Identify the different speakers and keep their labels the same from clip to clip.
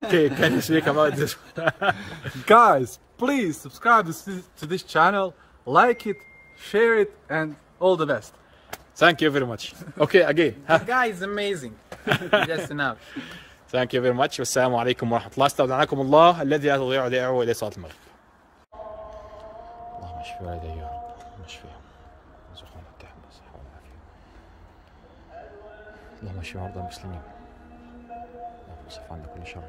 Speaker 1: Okay, can you speak about this?
Speaker 2: Guys, please subscribe to this channel, like it, share it, and all the best.
Speaker 1: Thank you very much. Okay, again.
Speaker 3: The guy is amazing. That's enough.
Speaker 1: Thank you very much. والسلام عليكم ورحمة الله. استودعناكم الله الذي لا تضيع ودائعه إلى صلاة المغرب. اللهم اشف والدي يا رب، اللهم اشفيهم. وارزقهم التحمل والصحة والعافية. اللهم اشف مرضى المسلمين. اللهم اصرف عنا كل شر.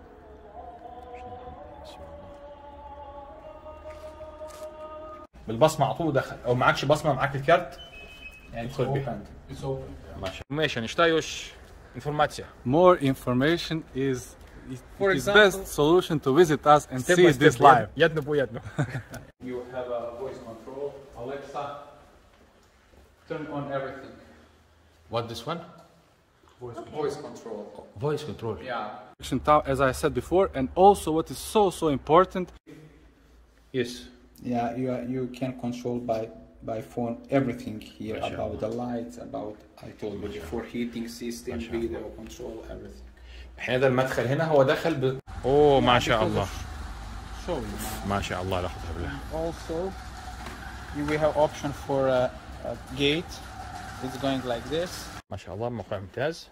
Speaker 1: بالبصمة على طول دخل، أو معكش بصمة معاك الكارت ادخل بيها. ماشي نشتايوش انفورماتيا.
Speaker 2: More information is
Speaker 3: For
Speaker 2: is
Speaker 3: example,
Speaker 2: best solution to visit us and
Speaker 1: Step
Speaker 2: see
Speaker 1: by
Speaker 2: this
Speaker 1: step.
Speaker 2: live.
Speaker 1: يدنو بو يدنو.
Speaker 2: You have a voice control. Alexa, turn on everything.
Speaker 1: What this one?
Speaker 3: voice control.
Speaker 1: Voice control.
Speaker 3: Yeah.
Speaker 2: As I said before, and also what is so important.
Speaker 1: Yes.
Speaker 3: Yeah, you can control by phone everything here about the lights, about I told you before, heating system, video control, everything.
Speaker 1: احنا ده المدخل هنا هو دخل اوه ما شاء الله.
Speaker 3: Show you.
Speaker 1: ما شاء الله لا قوة الا بالله.
Speaker 3: Also, we have option for a gate. It's going like this.
Speaker 1: ما شاء الله موقع ممتاز.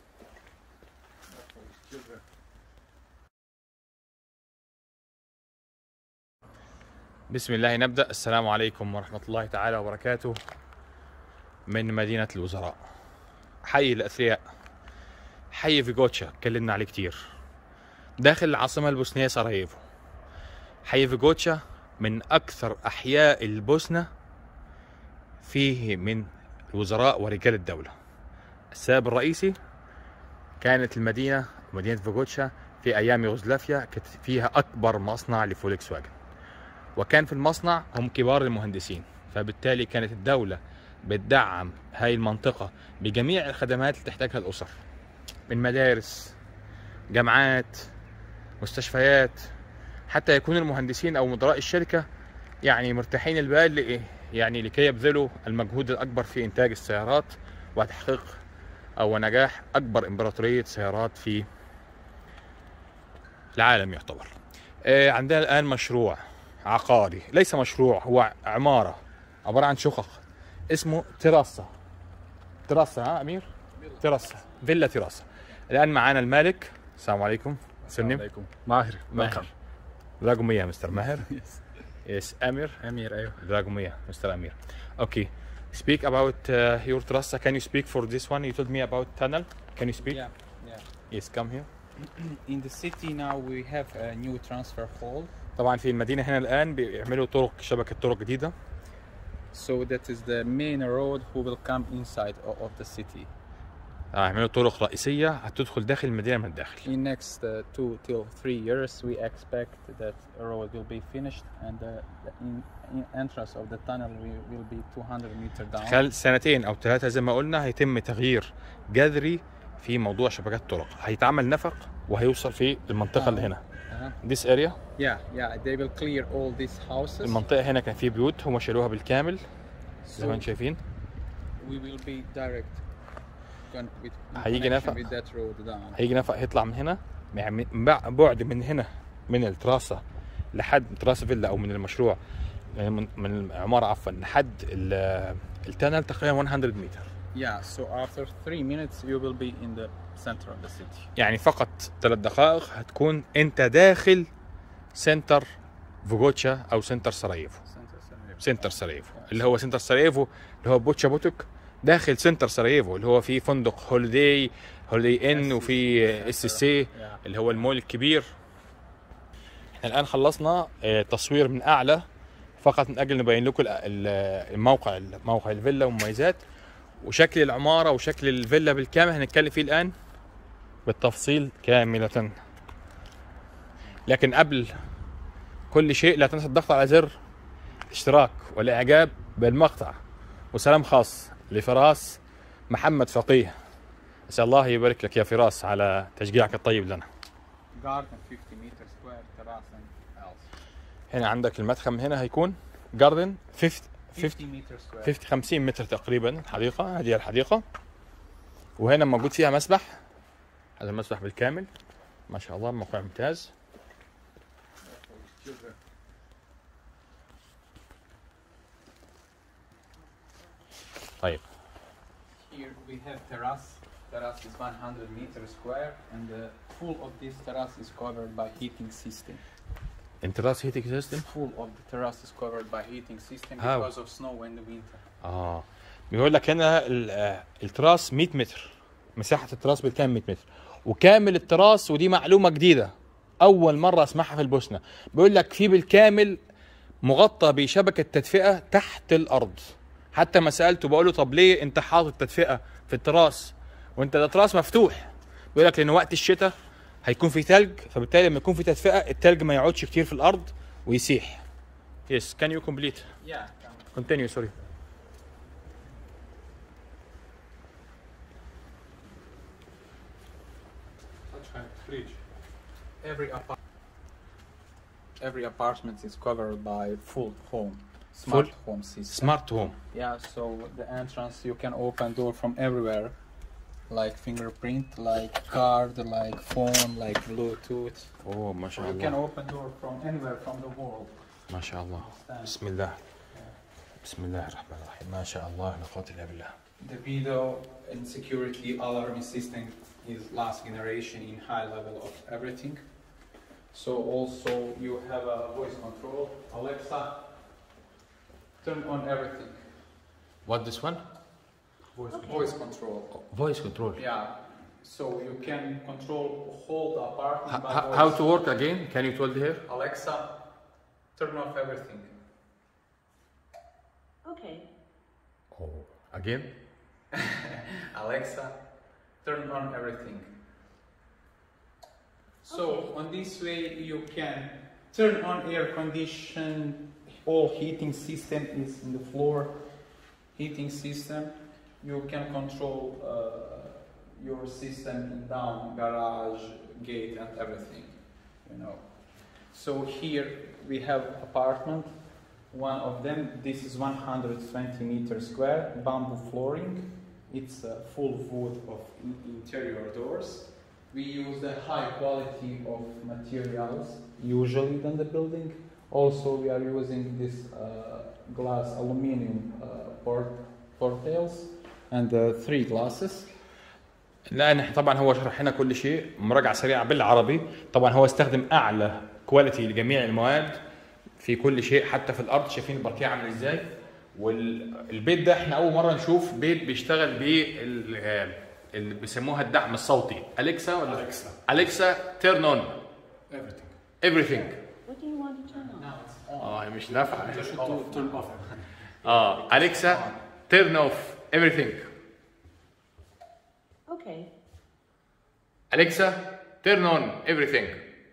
Speaker 1: بسم الله نبدأ. السلام عليكم ورحمة الله تعالى وبركاته من مدينة الوزراء. حي الأثرياء، حي فيغوتشا اتكلمنا عليه كتير، داخل العاصمة البوسنية سراييفو. حي فيغوتشا من أكثر أحياء البوسنة، فيه من الوزراء ورجال الدولة. السبب الرئيسي كانت مدينة فيغوتشا في أيام يوغوسلافيا كانت فيها أكبر مصنع لفولكس واجن، وكان في المصنع هم كبار المهندسين، فبالتالي كانت الدولة بتدعم هاي المنطقة بجميع الخدمات اللي تحتاجها الأسر، من مدارس، جامعات، مستشفيات، حتى يكون المهندسين أو مدراء الشركة يعني مرتاحين البال يعني لكي يبذلوا المجهود الأكبر في إنتاج السيارات وتحقيق أو نجاح أكبر إمبراطورية سيارات في العالم يعتبر. عندنا الآن مشروع عقاري، ليس مشروع، هو عمارة عبارة عن شقق، اسمه تيراسا. ها أمير؟ تيراسا، فيلا تيراسا. الآن معانا المالك. السلام عليكم.
Speaker 2: السلام عليكم. ماهر.
Speaker 1: دراغو ميا مستر ماهر. Yes, Amir.
Speaker 3: أيوه.
Speaker 1: Drago Mia, Mr. Amir. Okay. Speak about your terrace. Can you speak for this one? You told me about tunnel. Can you speak?
Speaker 3: Yeah.
Speaker 1: Yes, come here.
Speaker 3: In the city now we have a new transfer hall.
Speaker 1: طبعا في المدينة هنا الآن بيعملوا شبكة طرق جديدة.
Speaker 3: So that is the main road who will come inside of the city.
Speaker 1: يعملوا طرق رئيسية هتدخل داخل المدينة من الداخل.
Speaker 3: In next 2 till 3 years we expect that a road will be finished and the entrance of the tunnel will be 200 meter down.
Speaker 1: خلال سنتين أو 3 زي ما قلنا هيتم تغيير جذري في موضوع شبكات الطرق، هيتعمل نفق وهيوصل في المنطقة اللي هنا. This area.
Speaker 3: Yeah, they will clear all these houses.
Speaker 1: المنطقة هنا كان في بيوت هم شالوها بالكامل زي ما انتم شايفين.
Speaker 3: We will be direct.
Speaker 1: هيجي نفق. هيجي نفق هيطلع من هنا، بعد من هنا من التراسة لحد تراسة فيلا أو من المشروع من العمارة عفوا لحد التانل تقريبا 100 متر.
Speaker 3: Yeah, so after 3 minutes you will be in the center of the city.
Speaker 1: يعني فقط 3 دقائق هتكون أنت داخل سنتر فيغوتشا أو سنتر سراييفو. سنتر سراييفو اللي هو سنتر سراييفو اللي هو بوتشا بوتوك، داخل سنتر سراييفو اللي هو فيه فندق هوليداي ان وفي اس سي اللي هو المول الكبير. احنا الان خلصنا تصوير من اعلى فقط من اجل نبين لكم موقع الفيلا ومميزات وشكل العماره وشكل الفيلا بالكامل. هنتكلم فيه الان بالتفصيل كامله، لكن قبل كل شيء لا تنسى الضغط على زر اشتراك والاعجاب بالمقطع، وسلام خاص لفراس محمد فقيه. أسأل الله يبارك لك يا فراس على تشجيعك الطيب لنا. هنا عندك المدخل، هنا هيكون جاردن 50 متر تقريبا. الحديقة هذه الحديقة، وهنا موجود فيها مسبح، هذا المسبح بالكامل ما شاء الله موقع ممتاز. طيب.
Speaker 3: Here we have terrace. Terrace is 100 meters square, and the full of this terrace is covered by heating system.
Speaker 1: انتراس هيتنج سيستم.
Speaker 3: Full of the terrace is covered by heating system
Speaker 1: How?
Speaker 3: because of snow in the winter.
Speaker 1: بيقول لك هنا التراس 100 متر، مساحة التراس بالكامل 100 متر، وكامل التراس، ودي معلومة جديدة أول مرة أسمعها في البوسنة. بيقول لك فيه بالكامل مغطى بشبكة تدفئة تحت الأرض. حتى ما سألته بقول له طب ليه أنت حاطط تدفئة في التراس وأنت ده تراس مفتوح؟ بيقول لك لأن وقت الشتاء هيكون في ثلج، فبالتالي لما يكون في تدفئة الثلج ما يقعدش كتير في الأرض ويسيح. Yes, can you complete?
Speaker 3: Yeah.
Speaker 1: Continue, sorry.
Speaker 3: Every apartment is covered by full home, smart home system.
Speaker 1: Smart home.
Speaker 3: Yeah, so the entrance you can open door from everywhere, like fingerprint, like card, like phone, like Bluetooth.
Speaker 1: Oh, ما شاء
Speaker 3: You can
Speaker 1: الله.
Speaker 3: open door from anywhere from the world.
Speaker 1: ما شاء الله. بسم الله. بسم الله الرحمن الرحيم. ما شاء الله لا قوة إلا بالله.
Speaker 3: The video and security alarm system is last generation in high level of everything. So also you have a voice control. Alexa, turn on everything.
Speaker 1: What this one?
Speaker 3: Voice control.
Speaker 1: Voice control.
Speaker 3: Yeah. So you can control whole apartment by voice.
Speaker 1: How to work again? Can you tell here?
Speaker 3: Alexa, turn off everything.
Speaker 4: Okay.
Speaker 1: Oh, again?
Speaker 3: Alexa, turn on everything. So on this way you can turn on air condition. All heating system is in the floor. Heating system. You can control your system in down, garage, gate, and everything. You know. So here we have apartment. One of them, this is 120 meters square, bamboo flooring. It's full wood of interior doors. We use the high quality of materials usually than the building. Also, we are using this glass aluminum portals and 3 glasses.
Speaker 1: لا طبعا هو شرح لنا كل شيء، مراجعة سريعة بالعربي. طبعا هو استخدم أعلى كواليتي لجميع المواد في كل شيء، حتى في الأرض. شايفين الباركيه عامل إزاي؟ والبيت ده احنا أول مرة نشوف بيت بيشتغل اللي بيسموها الدعم الصوتي. أليكسا ولا أليكسا turn on everything.
Speaker 4: What do you want to turn on?
Speaker 1: مش نافعة.
Speaker 2: Turn off.
Speaker 1: أليكسا turn off everything.
Speaker 4: Okay.
Speaker 1: أليكسا turn on everything.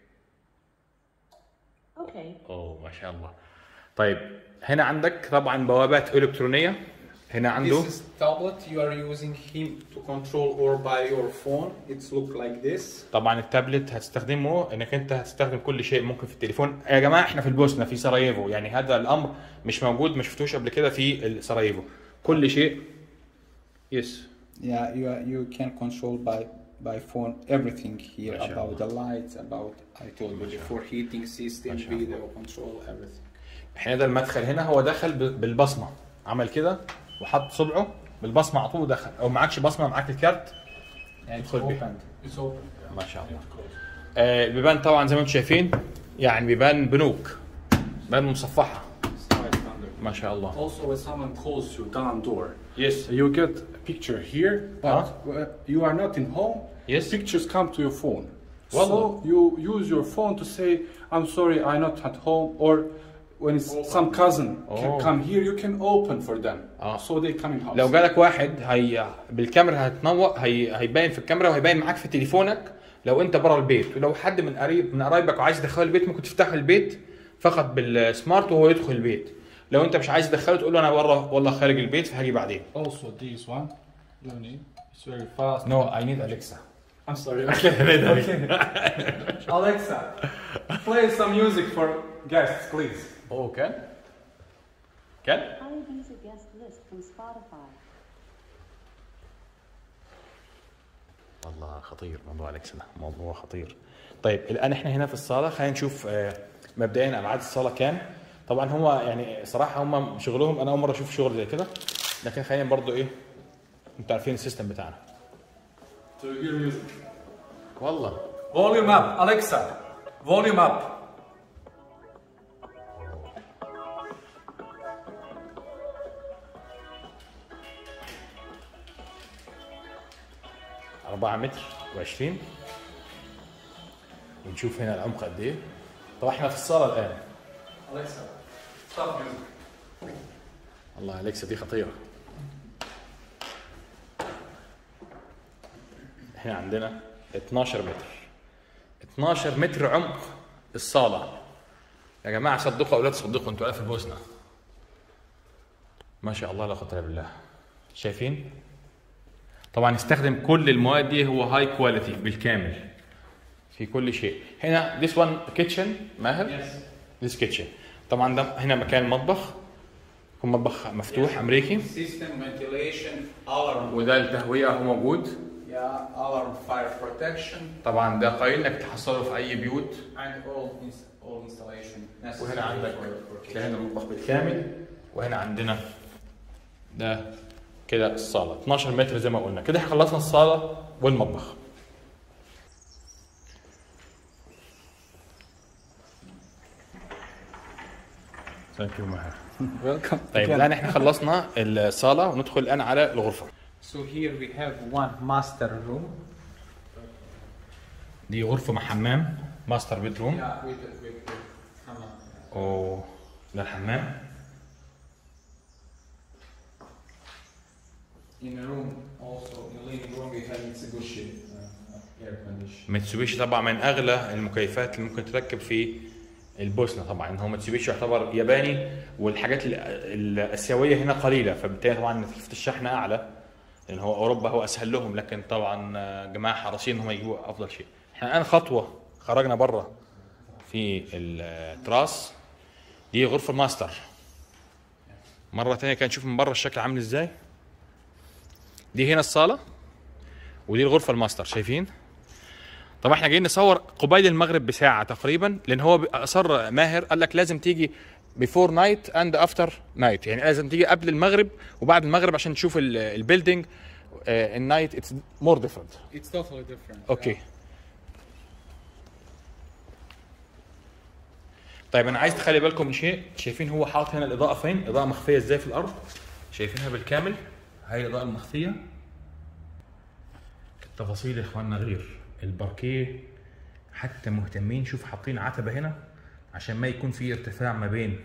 Speaker 4: Okay.
Speaker 1: ما شاء الله. طيب هنا عندك طبعا بوابات إلكترونية. هنا عنده
Speaker 3: This is tablet. You are using him to control or by your phone. It's look like this.
Speaker 1: طبعا التابلت هتستخدمه انك انت هتستخدم كل شيء ممكن في التليفون. يا جماعه احنا في البوسنه في سراييفو، يعني هذا الامر مش موجود، ما شفتوش قبل كده في سراييفو. كل شيء. يس.
Speaker 3: Yeah, you can control by phone everything here about the lights, about I told you before heating system, video control, everything.
Speaker 1: احنا ده المدخل هنا، هو دخل بالبصمه، عمل كده وحط صبعه بالبصمه على طول ودخل. او معكش بصمه معاك الكارت ادخل بيه. ما شاء الله. البيبان طبعا زي ما انتم شايفين يعني بيبان بنوك، بيبان مصفحه. ما شاء الله.
Speaker 2: Also, when someone calls you down door,
Speaker 1: Yes.
Speaker 2: you get a picture here, but you are not in home.
Speaker 1: Yes.
Speaker 2: Pictures come to your phone.
Speaker 1: Wallah.
Speaker 2: So you use your phone to say, "I'm sorry, I'm not at home," or when it's some cousin can come here, you can open for them. So they come in house.
Speaker 1: لو جالك واحد بالكاميرا هتنور، هيبين في الكاميرا وهيبين معاك في تليفونك لو انت بره البيت. ولو حد من قرايبك وعايز يدخله البيت ممكن تفتح البيت فقط بالسمارت وهو يدخل البيت. لو انت مش عايز تدخله تقول له انا بره والله خارج البيت فهاجي بعدين.
Speaker 2: Also this one, it's very fast.
Speaker 1: No, I need Alexa.
Speaker 2: I'm sorry. Okay. Alexa, play some music for guests, please.
Speaker 1: Oh, can? Can?
Speaker 4: How do you use a guest list from Spotify?
Speaker 1: والله خطير موضوع اليكسا ده، موضوع خطير. طيب الان احنا هنا في الصاله، خلينا نشوف مبدئيا ابعاد الصاله كام. طبعا هو يعني صراحه هم شغلهم انا اول مره اشوف شغل زي كده، لكن خلينا برضو ايه، انتوا عارفين السيستم بتاعنا. والله
Speaker 2: Volume up, Alexa. Volume up.
Speaker 1: 4 متر و20، ونشوف هنا العمق قد ايه. طبعا احنا في الصاله الان.
Speaker 2: Alexa, stop music.
Speaker 1: الله اليكسا دي خطيره. احنا عندنا 12 متر، 12 متر عمق الصاله يا جماعه. صدقوا او لا تصدقوا، انتوا في البوسنه ما شاء الله لا قوه الا بالله. شايفين؟ طبعا يستخدم كل المواد دي، هو هاي كواليتي بالكامل في كل شيء. هنا this one kitchen ماهر. this kitchen طبعا ده هنا مكان مطبخ، يكون مطبخ مفتوح امريكي.
Speaker 3: System ventilation alarm.
Speaker 1: وده التهويه هو موجود.
Speaker 3: Alarm fire protection.
Speaker 1: طبعا ده قايل انك تحصله في اي بيوت.
Speaker 3: And all installation necessary.
Speaker 1: وهنا عندك هنا المطبخ بالكامل، وهنا عندنا ده كده الصاله 12 متر زي ما قلنا. كده احنا خلصنا الصاله والمطبخ. ثانك يو ماهر.
Speaker 3: Welcome.
Speaker 1: طيب الان احنا خلصنا الصاله وندخل الان على الغرفه.
Speaker 3: So here we have one master room.
Speaker 1: دي غرفه مع حمام، ماستر بيدروم.
Speaker 3: Yeah, with hammam.
Speaker 1: اوه ده الحمام.
Speaker 3: In a room also in living room we have Mitsubishi air conditioner.
Speaker 1: ميتسوبيشي طبعا من اغلى المكيفات اللي ممكن تركب في البوسنه. طبعا هو ميتسوبيشي يعتبر ياباني، والحاجات الاسيويه هنا قليله، فبالتالي طبعا تكلفه الشحن اعلى، لان هو اوروبا هو اسهل لهم. لكن طبعا جماعه حريصين ان هم يجيبوا افضل شيء. احنا الان خطوه خرجنا بره في التراس. دي غرفه الماستر. مره ثانيه كان نشوف من بره الشكل عامل ازاي. دي هنا الصاله، ودي الغرفه الماستر. شايفين؟ طبعا احنا جايين نصور قبيل المغرب بساعه تقريبا، لان هو اصر ماهر قال لك لازم تيجي before night and after night، يعني لازم تيجي قبل المغرب وبعد المغرب عشان تشوف البيلدينج. النايت اتس مور ديفرنت.
Speaker 3: It's totally different.
Speaker 1: اوكي. طيب انا عايز تخلي بالكم من شيء. شايفين هو حاط هنا الاضاءه فين؟ اضاءه مخفيه ازاي في الارض؟ شايفينها بالكامل؟ هاي الاضاءه المخفيه. التفاصيل يا اخواننا غير. الباركيه حتى مهتمين، شوف حاطين عتبه هنا عشان ما يكون في ارتفاع ما بين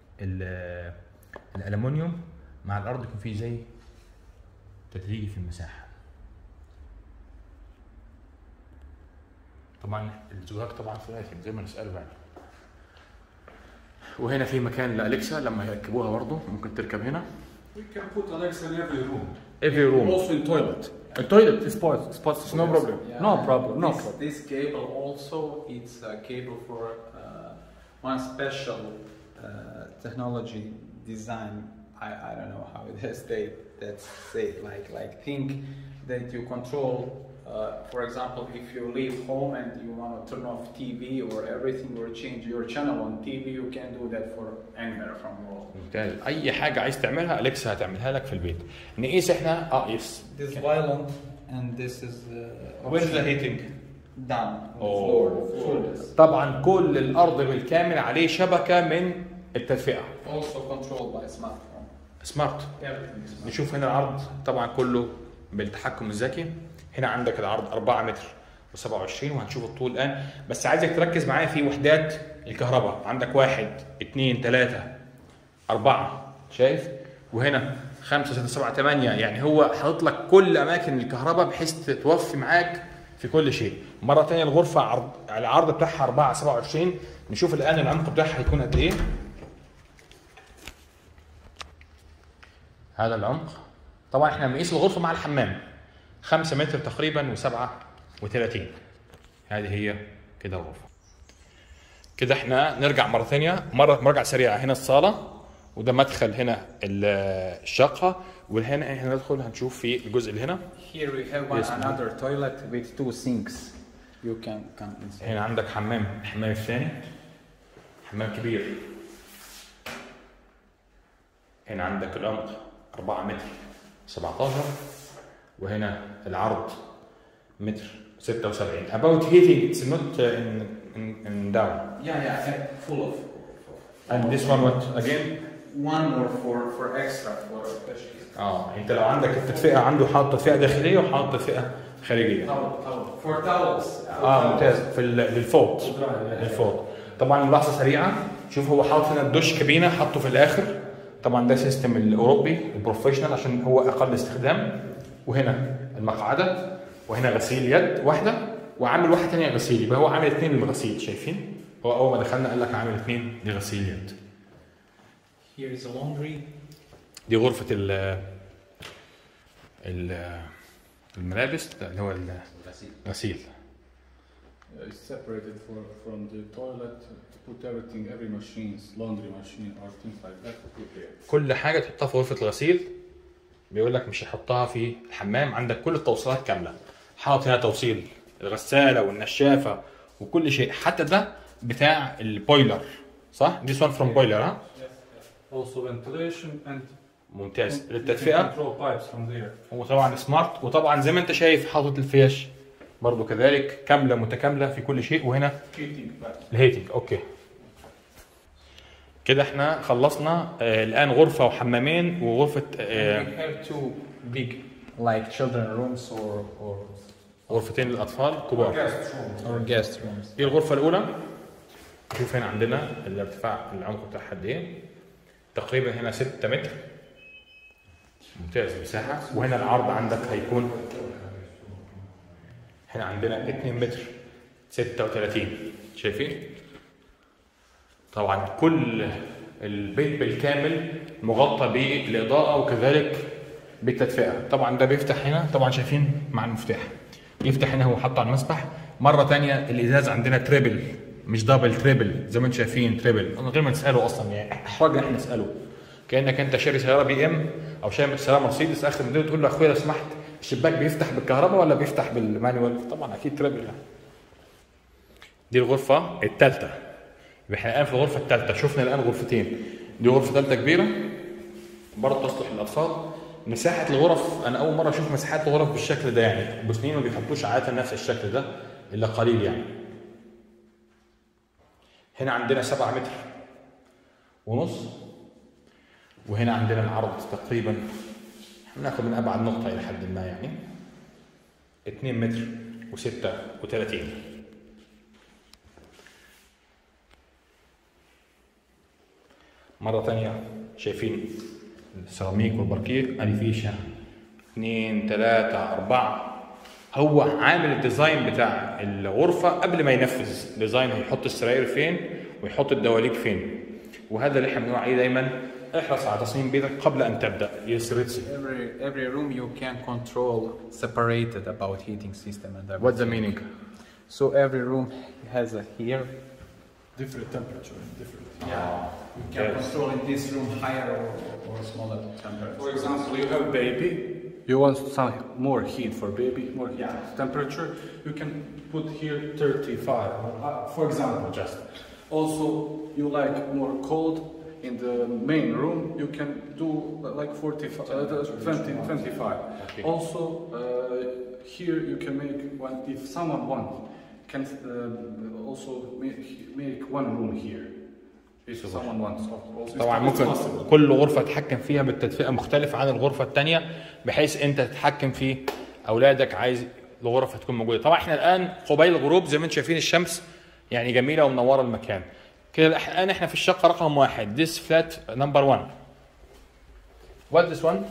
Speaker 1: الالومنيوم مع الارض، يكون في زي تدريجي في المساحه. طبعا الزجاج طبعا ثلاثي زي ما نساله يعني. وهنا في مكان لأليكسا لما يركبوها برضه ممكن تركب هنا.
Speaker 2: We can put Alexa in every room.
Speaker 1: Every room.
Speaker 2: Also in toilet.
Speaker 1: التويلت spots no problem.
Speaker 2: No problem. No
Speaker 3: This,
Speaker 2: problem.
Speaker 3: this cable also, it's a cable for one special technology design. I don't know how it is. That's say like think that you control. For example, if you leave home and you want to turn off TV or everything or change your channel on TV, you can do that for anywhere from world.
Speaker 1: ممتاز. اي حاجه عايز تعملها اليكسا هتعملها لك في البيت. نقيس احنا يس.
Speaker 3: This violent and this is
Speaker 1: Where's the heating?
Speaker 3: down on the
Speaker 1: Oh.
Speaker 3: floor.
Speaker 1: طبعا كل الارض بالكامل عليه شبكه من التدفئه.
Speaker 3: Also controlled by smartphone.
Speaker 1: سمارت.
Speaker 3: Everything is smart.
Speaker 1: نشوف هنا العرض طبعا كله بالتحكم الذكي. هنا عندك العرض 4 متر و27، وهنشوف الطول الان. بس عايزك تركز معايا في وحدات الكهرباء. عندك 1 2 3 4 شايف؟ وهنا 5 6 7 8، يعني هو حاطط لك كل اماكن الكهرباء بحيث توفي معاك في كل شيء. مره ثانيه الغرفه العرض بتاعها 4 27. نشوف الان العمق بتاعها هيكون قد ايه. هذا العمق. طبعا احنا بنقيس الغرفه مع الحمام 5 متر تقريبا و37. هذه هي كده الغرفه. كده احنا نرجع مره ثانيه، مراجعه سريعه. هنا الصاله، وده مدخل هنا الشقه، وهنا احنا ندخل هنشوف في الجزء اللي هنا.
Speaker 3: Here we have another toilet with 2 sinks. You can come inside.
Speaker 1: هنا عندك حمام، الحمام الثاني حمام كبير. هنا عندك العمق 4 متر 17، وهنا العرض متر 76. About heating it's not in down.
Speaker 3: Yeah, full of.
Speaker 1: And this one what again?
Speaker 3: One more for extra for special.
Speaker 1: انت لو عندك التدفئه عنده حاطط تدفئه داخليه وحاطط تدفئه خارجيه.
Speaker 3: For towels.
Speaker 1: ممتاز. في للفوط. طبعا ملاحظه سريعه، شوف هو حاطط هنا الدش كابينه حاطه في الاخر. طبعا ده سيستم الاوروبي البروفيشنال عشان هو اقل استخدام. وهنا المقعده، وهنا غسيل يد واحده، وعامل واحده ثانيه غسيل، يبقى هو عامل 2 للغسيل. شايفين؟ هو اول ما دخلنا قال لك عامل 2 لغسيل يد.
Speaker 3: Here is a laundry.
Speaker 1: دي غرفه الملابس اللي هو الغسيل.
Speaker 2: It's separated from the toilet to put everything, every machines, laundry machine or things like that to put there.
Speaker 1: كل حاجه تحطها في غرفه الغسيل. بيقول لك مش هيحطها في الحمام، عندك كل التوصيلات كامله. حاطط هنا توصيل الغساله والنشافه وكل شيء، حتى ده بتاع البويلر صح؟ This one from boiler ها؟
Speaker 2: Also ventilation and
Speaker 1: ممتاز للتدفئه.
Speaker 2: control pipes from there.
Speaker 1: وطبعا سمارت، وطبعا زي ما انت شايف حاطط الفيش برضو كذلك كامله متكامله في كل شيء. وهنا الهيتنج. اوكي كده احنا خلصنا الان غرفه وحمامين وغرفه
Speaker 3: We have 2 big like children rooms or
Speaker 1: غرفتين للاطفال كبار
Speaker 3: or guest rooms.
Speaker 1: دي الغرفه الاولى. شوف هنا عندنا الارتفاع العمق بتاعها قد ايه، تقريبا هنا 6 متر. ممتاز المساحه. وهنا العرض عندك هيكون هنا عندنا 2 متر 36. شايفين؟ طبعا كل البيت بالكامل مغطى بالاضاءه وكذلك بالتدفئه. طبعا ده بيفتح هنا، طبعا شايفين مع المفتاح يفتح هنا، هو حاطه على المسبح. مره ثانيه الازاز عندنا تريبل مش دبل، تريبل زي ما انتم شايفين تريبل من غير ما نساله اصلا، يعني احرجنا احنا نساله. كانك انت شاري سياره بي ام او شاري سياره مرسيدس اخر موديل، تقول له اخويا لو سمحت الشباك بيفتح بالكهرباء ولا بيفتح بالمانيوال؟ طبعا اكيد تريبل يعني. دي الغرفه الثالثه. يبقى احنا الان في الغرفه الثالثه. شفنا الان غرفتين، دي غرفه ثالثه كبيره برضه تصلح للاطفال. مساحه الغرف انا اول مره اشوف مساحات الغرف بالشكل ده، يعني البوسنيين ما بيحطوش عاده نفس الشكل ده الا قليل يعني. هنا عندنا 7 متر ونص، وهنا عندنا العرض تقريبا هناخد من ابعد نقطه الى حد ما يعني 2 متر و36. مره ثانيه شايفين السيراميك والبركيك، ادي فيشه 2 3 4. هو عامل الديزاين بتاع الغرفه قبل ما ينفذ ديزاين، هيحط السراير فين ويحط الدواليب فين. وهذا اللي احنا بنقول عليه دايما، احرص على تصميم بيتك قبل ان تبدا.
Speaker 3: Every room you can control separated about heating system and everything.
Speaker 1: What's the meaning?
Speaker 3: So every room has a here.
Speaker 2: Different temperature, different.
Speaker 3: You can control in this room higher or smaller temperature.
Speaker 2: For example, you have baby. You want some more heat for baby, more heat temperature. You can put here 35. For example, just. Also, you like more cold in the main room. You can do like 25.
Speaker 1: Okay.
Speaker 2: Also, here you can make one. If someone wants, can also make one room here. If someone wants. Also,
Speaker 1: طبعا
Speaker 2: it's
Speaker 1: ممكن
Speaker 2: possible.
Speaker 1: كل غرفه تتحكم فيها بالتدفئه مختلفه عن الغرفه الثانيه، بحيث انت تتحكم في اولادك عايز الغرفه تكون موجوده. طبعا احنا الان قبيل الغروب زي ما انتم شايفين الشمس يعني جميله ومنوره المكان. كده الان احنا في الشقه رقم 1. This flat number 1. What this one؟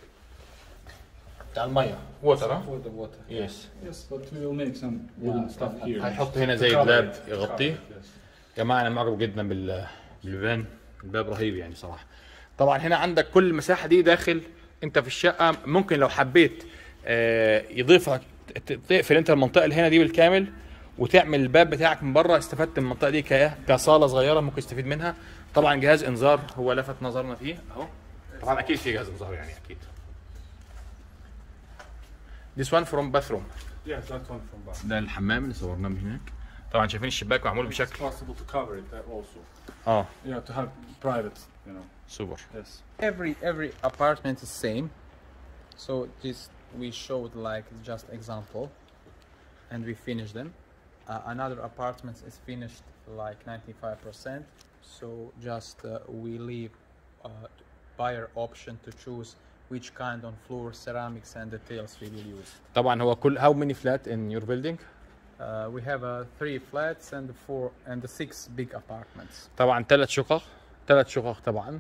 Speaker 1: بتاع الميه. Water ها؟
Speaker 3: For the water.
Speaker 1: Yes.
Speaker 2: Yes, but we will make some wooden stuff here.
Speaker 1: هيحط هنا زي دولاب يغطيه. يا جماعه انا معجب جدا بالبيبان، الباب رهيب يعني صراحه. طبعا هنا عندك كل المساحه دي داخل انت في الشقه. ممكن لو حبيت يضيفها تقفل انت المنطقه اللي هنا دي بالكامل وتعمل الباب بتاعك من بره. استفدت من المنطقه دي كصاله صغيره ممكن تستفيد منها. طبعا جهاز انذار هو لفت نظرنا فيه اهو. طبعا اكيد في جهاز انذار يعني اكيد. This one from bathroom.
Speaker 2: Yes, that's one from back.
Speaker 1: ده الحمام اللي صورناه من هناك. طبعا شايفين الشباك معمول
Speaker 2: It's
Speaker 1: بشكل
Speaker 2: possible to cover it also.
Speaker 1: اه
Speaker 2: To have private,
Speaker 1: سوبر.
Speaker 2: Yes.
Speaker 3: Every apartment is same. So this we showed like just example, and we finished them. Another apartment is finished like 95%. So just we leave buyer option to choose which kind of floor, ceramics, and details we will use.
Speaker 1: طبعا هو كل how many flat in your building؟
Speaker 3: We have 3 flats and 4 and 6 big apartments.
Speaker 1: طبعا 3 شقق طبعا.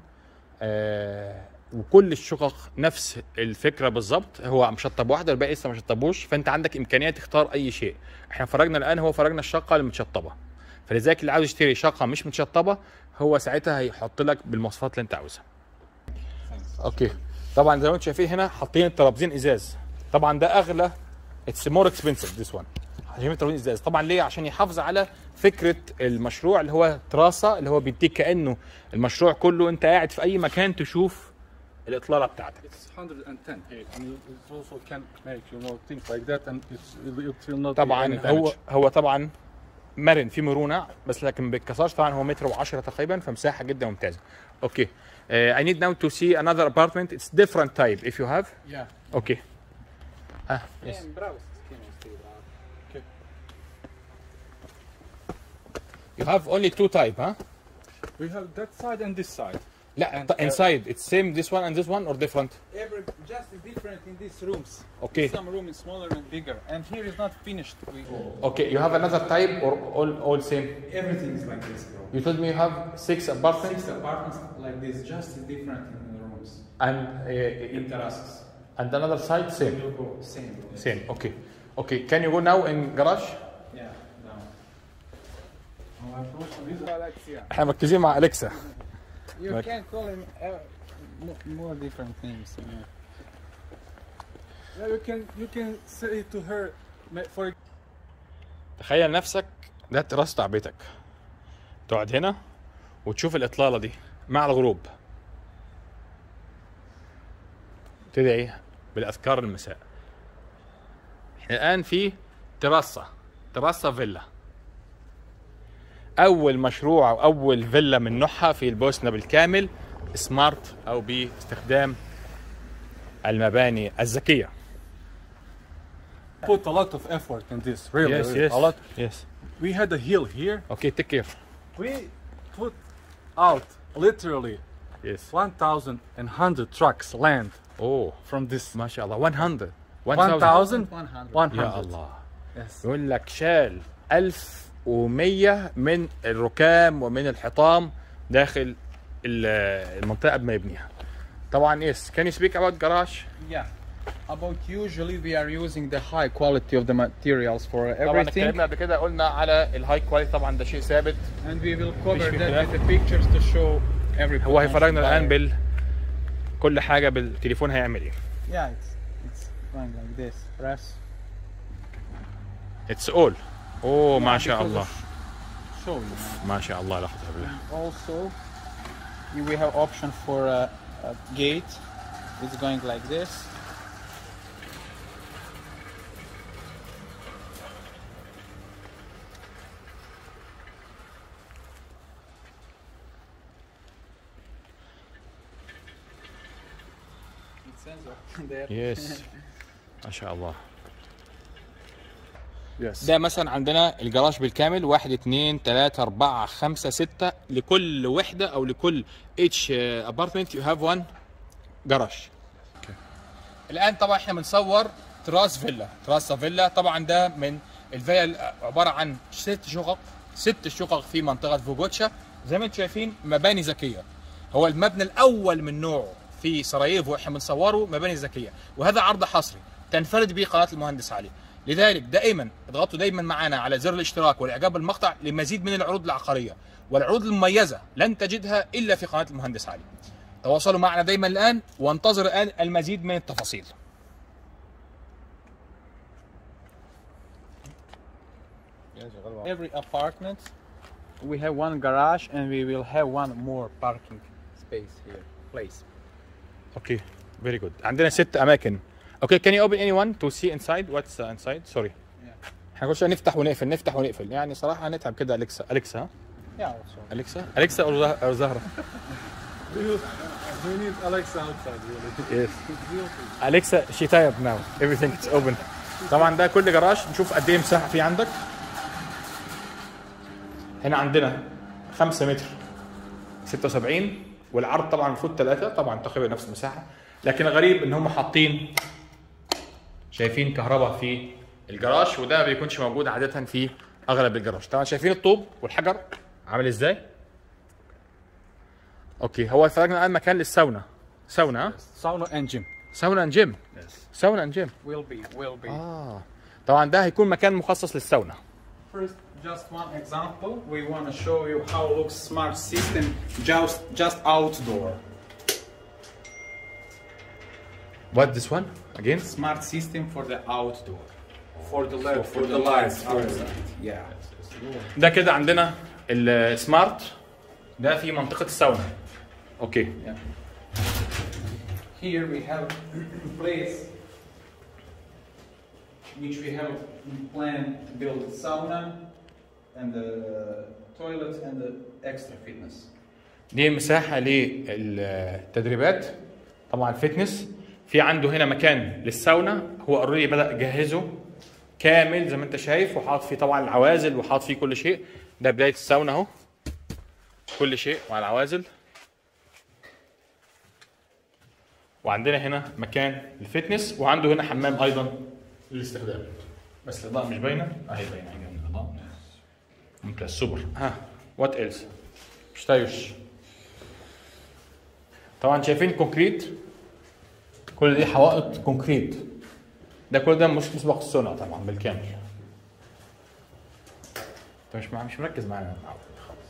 Speaker 1: وكل الشقق نفس الفكره بالظبط، هو مشطب واحده والباقي لسه ما شطبوش، فانت عندك امكانيه تختار اي شيء. احنا فرجنا الان، هو فرجنا الشقه المتشطبه، فلذلك اللي عاوز يشتري شقه مش متشطبه هو ساعتها هيحط لك بالمواصفات اللي انت عاوزها. اوكي. طبعا زي ما انتم شايفين هنا حاطين الترابيزين ازاز، طبعا ده اغلى، اتس مور اكسبنسيف ذس وان. حاطين الترابيزين ازاز طبعا ليه؟ عشان يحافظ على فكره المشروع اللي هو تراسه، اللي هو بيديك كانه المشروع كله انت قاعد في اي مكان تشوف الاطلاله بتاعتك.
Speaker 2: It's 110 here, and it also can make things like that, and it will not.
Speaker 1: طبعا هو طبعا مرن، في مرونه بس لكن ما بيتكسرش. طبعا هو متر و10 تقريبا، فمساحه جدا ممتازه. اوكي. I need now to see another apartment. It's different type if you have.
Speaker 3: Yeah.
Speaker 1: Okay. Yes.
Speaker 2: Okay.
Speaker 1: You have only 2 type, huh?
Speaker 2: We have that side and this side.
Speaker 1: لا inside it's same this one and this one or different?
Speaker 3: Just different in these rooms.
Speaker 1: Okay.
Speaker 3: Some room is smaller and bigger, and here is not finished.
Speaker 1: Okay, you have another type or all same?
Speaker 3: Everything is like this, bro.
Speaker 1: You told me you have 6 apartments
Speaker 3: 6 apartments like this, just different in the rooms.
Speaker 1: and
Speaker 3: In terraces.
Speaker 1: and another side same.
Speaker 3: Will go same.
Speaker 1: Same. Okay. Okay. Can you go now in garage?
Speaker 3: Yeah. No.
Speaker 1: احنا مركزين مع أليكسا.
Speaker 3: You
Speaker 1: Like-
Speaker 3: can call him more different names.
Speaker 2: Yeah, you can say to her, for
Speaker 1: تخيل نفسك ده تراس بتاع بيتك، تقعد هنا وتشوف الإطلالة دي مع الغروب، تدعي بالأذكار المساء. احنا الآن في تراسة فيلا، أول مشروع أو أول فيلا من نوعها في البوسنة بالكامل، سمارت أو باستخدام المباني الذكية.
Speaker 2: put a lot of effort in this, really,
Speaker 1: Yes,
Speaker 2: really,
Speaker 1: yes,
Speaker 2: a lot.
Speaker 1: yes.
Speaker 2: We had a hill here.
Speaker 1: Okay, take care.
Speaker 2: We put out literally
Speaker 1: Yes.
Speaker 2: 1,100 trucks land
Speaker 1: Oh,
Speaker 2: from this.
Speaker 1: ما شاء الله. 100.
Speaker 2: 1,100.
Speaker 1: يا الله.
Speaker 2: Yes.
Speaker 1: يقول لك شال 1100 من الركام ومن الحطام داخل المنطقة قبل ما يبنيها. طبعا yes. Can you speak about garage?
Speaker 3: Yeah. About usually we are using the high quality of the materials for
Speaker 1: طبعا
Speaker 3: everything,
Speaker 1: اتكلمنا قبل كده، قلنا على الهاي كواليتي، طبعا ده شيء ثابت.
Speaker 3: and we will cover
Speaker 1: مفيش
Speaker 3: that
Speaker 1: خلاف.
Speaker 3: with the pictures to show every.
Speaker 1: هو هيفرجنا
Speaker 3: potential
Speaker 1: الآن
Speaker 3: buyer.
Speaker 1: كل حاجة بالتليفون هيعمل ايه.
Speaker 3: Yeah, it's going like this. Press.
Speaker 1: It's all. Oh ما شاء
Speaker 3: Because
Speaker 1: الله.
Speaker 3: of show you.
Speaker 1: ما شاء الله لا قوة إلا بالله.
Speaker 3: Also, we have option for a gate. It's going like this. It sensor there.
Speaker 1: Yes. ما شاء الله.
Speaker 2: Yes.
Speaker 1: ده مثلا عندنا الجراج بالكامل 1 2 3 4 5 6، لكل وحده او لكل اتش ابارتمنت يو هاف 1 جراج. الان طبعا احنا بنصور تراسة فيلا. طبعا ده من الفيلا عباره عن 6 شقق في منطقه فوجوتشا. زي ما انتم شايفين مباني ذكيه، هو المبنى الاول من نوعه في سراييفو، احنا بنصوره مباني ذكيه، وهذا عرض حصري تنفرد به قناه المهندس علي. لذلك دائما اضغطوا دايما معنا على زر الاشتراك والاعجاب بالمقطع لمزيد من العروض العقاريه والعروض المميزه لن تجدها الا في قناه المهندس علي. تواصلوا معنا دايما الان وانتظروا الان المزيد من التفاصيل.
Speaker 3: Every apartment we have 1 garage and we will have 1 more parking space here. Place.
Speaker 1: اوكي فيري جود. عندنا 6 اماكن Okay, can you open anyone to see inside? What's inside? Sorry. احنا كل شويه نفتح ونقفل نفتح ونقفل، يعني صراحه هنتعب كده. اليكسا ها؟ اليكسا او زهره.
Speaker 2: We need Alexa outside really.
Speaker 1: Yes. Alexa, she tired now. Everything is open. طبعا ده كل جراج نشوف قد ايه مساحه فيه عندك. هنا عندنا 5 متر 76 والعرض طبعا المفروض 3 طبعا تقريبا نفس المساحه، لكن الغريب ان هم حاطين شايفين كهرباء في الجراج، وده ما بيكونش موجود عاده في اغلب الجراج. طبعا شايفين الطوب والحجر عامل ازاي؟ اوكي، هو فرجنا الان مكان للساونا. ساونا
Speaker 2: Sauna and gym.
Speaker 1: ساونا اند جيم. ساونا اند جيم.
Speaker 3: Will be.
Speaker 1: طبعا ده هيكون مكان مخصص للساونا.
Speaker 3: First, just one example. We want to show you how looks smart system just outdoor.
Speaker 1: What this one again?
Speaker 3: Smart system for the outdoor.
Speaker 2: For the LED, for the lights.
Speaker 3: outside. Yeah.
Speaker 1: ده كده عندنا السمارت، ده في منطقة الساونا. اوكي.
Speaker 3: Here we have place which we have planned to build a sauna and the toilet and the extra fitness.
Speaker 1: دي مساحة للتدريبات طبعا فتنس. في عنده هنا مكان للساونا، هو اوريدي بدأ يجهزه كامل زي ما انت شايف، وحاط فيه طبعا العوازل وحاط فيه كل شيء. ده بداية الساونا اهو، كل شيء مع العوازل. وعندنا هنا مكان للفتنس، وعنده هنا حمام ايضا للاستخدام. بس الاضاءة مش باينة، اهي باينة اهي من الاضاءة. ممتاز سوبر. ها وات ايلس؟ شتايوش. طبعا شايفين كونكريت، كل دي حوائط كونكريت. ده كل ده مش مسبق الصنع طبعا بالكامل. انت مش مركز معانا خالص.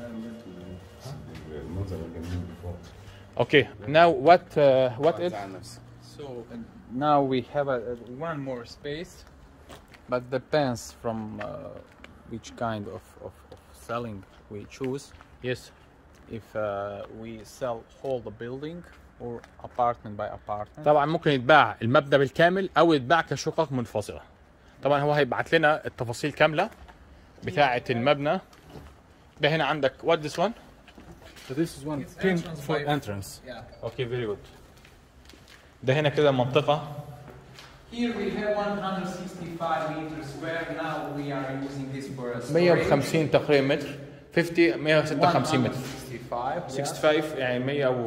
Speaker 1: Okay, now what else?
Speaker 3: So now we have one more space, but depends from which kind of selling we choose.
Speaker 1: Yes.
Speaker 3: If we sell whole the building or apartment by apartment.
Speaker 1: طبعا ممكن يتباع المبنى بالكامل او يتباع كشقق منفصله. طبعا هو هيبعت لنا التفاصيل كامله بتاعه المبنى. ده هنا عندك what this one?
Speaker 2: So this is one pin for entrance.
Speaker 3: Yeah.
Speaker 1: Okay, very good. ده هنا كده منطقه.
Speaker 3: Here we have 165 meters square. Now we are using this for a storage.
Speaker 1: 150 تقريبا متر. 156 متر.
Speaker 3: 65.
Speaker 1: 65 يعني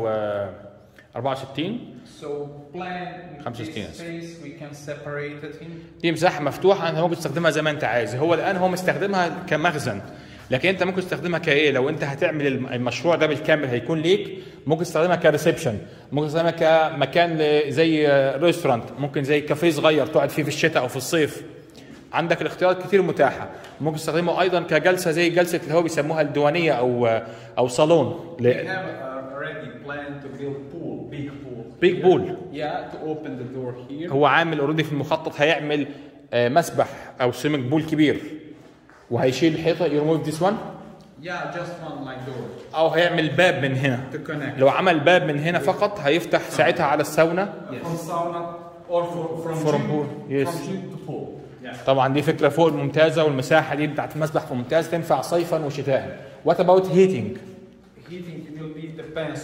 Speaker 1: 164.
Speaker 3: So plan
Speaker 1: 65
Speaker 3: this space we can separate it in.
Speaker 1: دي مساحه مفتوحه انت ممكن تستخدمها زي ما انت عايز. هو الان هو مستخدمها كمخزن، لكن انت ممكن تستخدمها كايه. لو انت هتعمل المشروع ده بالكامل هيكون ليك، ممكن تستخدمها كريسبشن، ممكن تستخدمها كمكان زي ريستورانت، ممكن زي كافيه صغير تقعد فيه في الشتاء او في الصيف. عندك الاختيارات كتير متاحه. ممكن تستخدمه ايضا كجلسه زي جلسه اللي هو بيسموها الديوانيه او صالون.
Speaker 3: We have already planned to build
Speaker 1: بيج بول.
Speaker 3: Yeah, to open the door here.
Speaker 1: هو عامل اوريدي في المخطط هيعمل مسبح او سويمنج بول كبير، وهيشيل الحيطه يرموف ذيس وان.
Speaker 3: Yeah, just one like door
Speaker 1: او هيعمل باب من هنا.
Speaker 3: to connect.
Speaker 1: لو عمل باب من هنا فقط هيفتح ساعتها على الساونا.
Speaker 3: Yes.
Speaker 2: From sauna or from
Speaker 1: From
Speaker 2: gym,
Speaker 1: pool, yes.
Speaker 2: from gym to pool.
Speaker 1: طبعا دي فكره فوق ممتازه، والمساحه دي بتاعت المسبح ممتاز، تنفع صيفا وشتاء. What about heating?
Speaker 3: Heating will be depends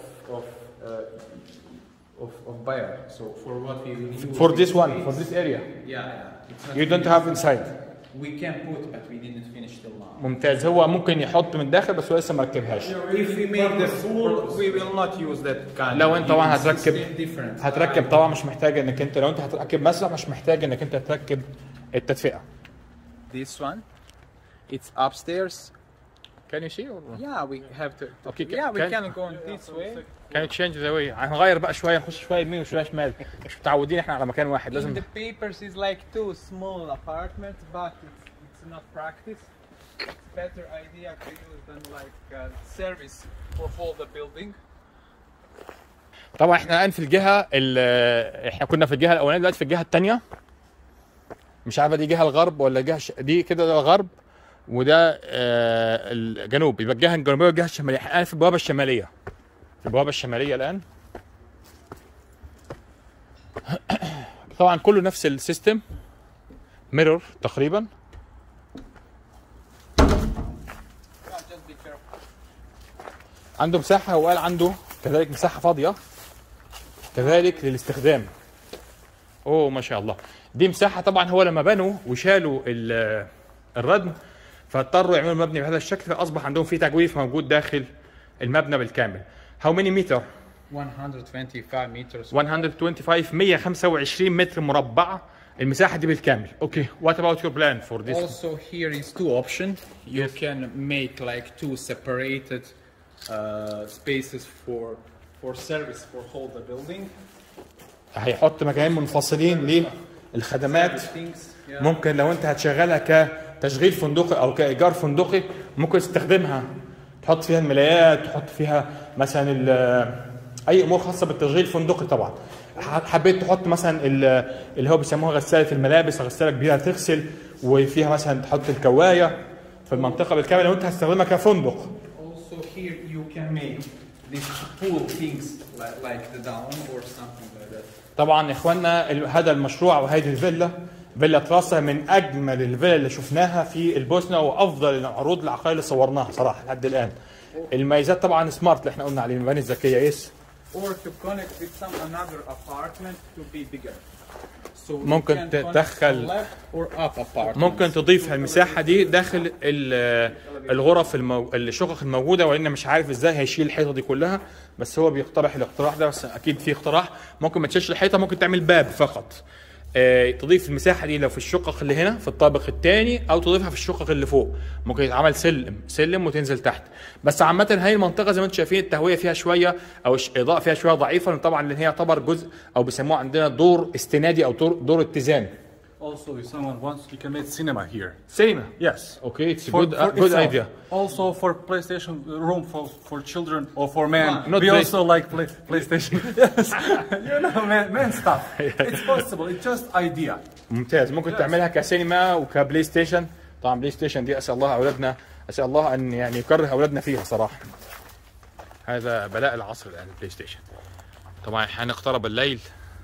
Speaker 3: of buyer. So for what we will use
Speaker 1: For this one,
Speaker 3: space.
Speaker 1: for this area.
Speaker 3: Yeah. It's not
Speaker 1: You don't have inside.
Speaker 3: We can put, but we didn't finish till now.
Speaker 1: ممتاز. هو ممكن يحط من داخل بس هو لسه ما ركبهاش.
Speaker 3: If we make the pool, we will not use that kind.
Speaker 1: لو انت طبعا
Speaker 3: It's different.
Speaker 1: هتركب طبعا مش محتاج انك انت، لو انت هتركب مسبح مش محتاج انك انت تركب التدفئه.
Speaker 3: This one, it's upstairs.
Speaker 1: Can you see or
Speaker 3: Yeah, we have to.
Speaker 1: Okay,
Speaker 3: Yeah, we
Speaker 1: can-
Speaker 3: can go in this way.
Speaker 1: can you change the way؟ هنغير بقى شويه، نخش شويه يمين وشويه شمال، مش متعودين احنا على مكان واحد.
Speaker 3: In
Speaker 1: لازم
Speaker 3: the papers is like 2 small apartments, but it's not practice. It's better idea to use than like service for whole the building.
Speaker 1: طبعا احنا الان في الجهه احنا كنا في الجهه الاولانيه، دلوقتي في الجهه الثانيه. مش عارفه دي جهه الغرب ولا جهه دي كده ده الغرب وده الجنوب. يبقى الجهه الجنوبيه والجهه الشماليه. احنا الان في البوابه الشماليه. في البوابه الشماليه الان. طبعا كله نفس السيستم، ميرور تقريبا. عنده مساحه، وقال عنده كذلك مساحه فاضيه كذلك للاستخدام. اوه ما شاء الله. دي مساحه طبعا هو لما بنوا وشالوا الردم فاضطروا يعملوا مبني بهذا الشكل، فاصبح عندهم في تجويف موجود داخل المبنى بالكامل. How many meter?
Speaker 3: 125 meters.
Speaker 1: 125 متر مربع المساحه دي بالكامل. اوكي. What about your plan for this?
Speaker 3: Also here is two options. You can make like two separated spaces for service for whole the building.
Speaker 1: هيحط مكانين منفصلين للخدمات. ممكن لو انت هتشغلها كتشغيل فندقي او كايجار فندقي ممكن تستخدمها، تحط فيها الملايات، تحط فيها مثلا اي امور خاصه بالتشغيل الفندقي. طبعا حبيت تحط مثلا اللي هو بيسموها غساله الملابس، غساله كبيره تغسل وفيها مثلا تحط الكوايه في المنطقه بالكامل لو انت هتستخدمها كفندق.
Speaker 3: Also here you can make these pool things like the down or something like that.
Speaker 1: طبعا يا اخواننا هذا المشروع وهذه الفيلا فيلا تراسا من اجمل الفيلا اللي شفناها في البوسنه وافضل العروض العقاريه اللي صورناها صراحه لحد الان. الميزات طبعا سمارت اللي احنا قلنا عليه، المباني الذكيه يس.
Speaker 3: Or to connect with some another apartment to be bigger. So
Speaker 1: ممكن تدخل ممكن تضيف المساحه دي داخل الغرف الشقق الموجوده، وان مش عارف ازاي هيشيل الحيطه دي كلها، بس هو بيقترح الاقتراح ده، بس اكيد في اقتراح ممكن ما تشيلش الحيطه، ممكن تعمل باب فقط. تضيف المساحه دي لو في الشقق اللي هنا في الطابق الثاني، او تضيفها في الشقق اللي فوق. ممكن يتعمل سلم وتنزل تحت. بس عامه هاي المنطقه زي ما انتم شايفين التهويه فيها شويه او الاضاءه فيها شويه ضعيفه، طبعا لان هي يعتبر جزء او بيسموه عندنا دور استنادي او دور اتزان.
Speaker 2: Also, if someone wants, you can make cinema here.
Speaker 1: Cinema.
Speaker 2: Yes.
Speaker 1: Okay, it's a good
Speaker 2: itself.
Speaker 1: idea.
Speaker 2: Also for PlayStation room for children or for men.
Speaker 1: Not
Speaker 2: we also like PlayStation. Yes. You know, men stuff. It's possible. It's just idea.
Speaker 1: ممتاز. ممكن تعملها كسينما وكبلاي ستيشن. طبعا بلاي ستيشن دي اسال الله ان يعني يكره اولادنا فيها صراحه. هذا بلاء العصر الان البلاي ستيشن. طبعا حين اقترب الليل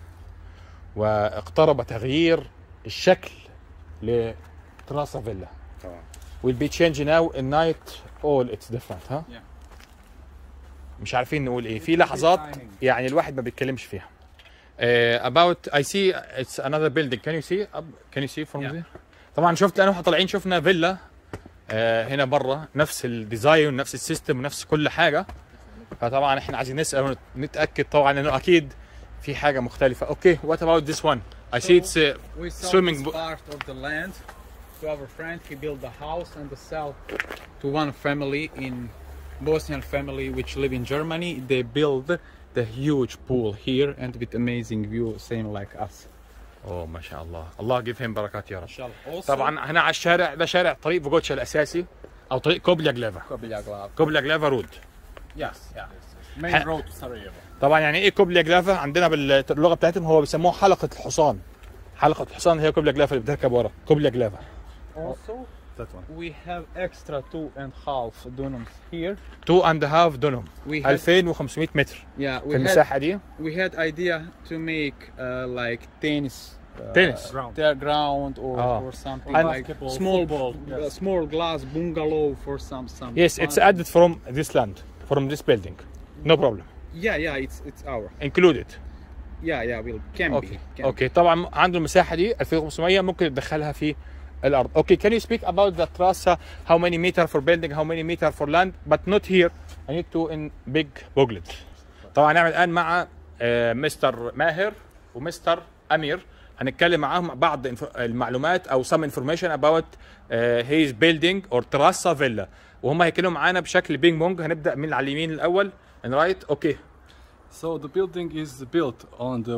Speaker 1: واقترب تغيير الشكل لتراسا فيلا. will be changing now in night all it's different ها. مش عارفين نقول ايه في لحظات يعني الواحد ما بيتكلمش فيها. About I see it's another building. Can you see from there? طبعا شفت لانه احنا طالعين شفنا فيلا هنا برا نفس الديزاين ونفس السيستم ونفس كل حاجه، فطبعا احنا عايزين نسال ونتاكد طبعا انه اكيد في حاجه مختلفه. اوكي what about this one? I see it's swimming
Speaker 3: pool. Part of the land to our friend. He built a house and sell to one family in Bosnian family which live in Germany. They build the huge pool here and with amazing view, same like us.
Speaker 1: اوه ما شاء الله. الله give him بركات يا رب.
Speaker 3: Also,
Speaker 1: طبعا هنا على الشارع ده شارع طريق فيغوتشا الاساسي او طريق كوبليا جلافا رود.
Speaker 3: Yes, yeah. Main road to Sarajevo.
Speaker 1: طبعا يعني ايه كوبليا جلافا؟ عندنا باللغه بتاعتهم هو بيسموه حلقه الحصان. حلقه الحصان هي كوبليا جلافا اللي بتركب ورا كوبليا جلافا.
Speaker 3: Also, that one. We have extra 2.5 dunums here.
Speaker 1: 2.5 دونم. 2500 متر.
Speaker 3: Yeah,
Speaker 1: في المساحه دي.
Speaker 3: We had idea to make like tennis ground or something like small glass bungalow for some
Speaker 1: Yes, it's added from this land, from this building. No problem.
Speaker 3: Yeah, it's our
Speaker 1: included.
Speaker 3: Yeah, can be.
Speaker 1: Okay. طبعا عنده المساحه دي 2500 ممكن تدخلها في الارض. Okay, can you speak about the terrace? How many meter for building? How many meter for land? But not here. I need to in big booklet. طبعا نعمل الان مع مستر ماهر ومستر امير، هنتكلم معاهم بعض المعلومات او some information about his building or terrace villa، وهم هيكلموا معانا بشكل بينج بونج. هنبدا من على اليمين الاول. And right, okay.
Speaker 2: So the building is built on the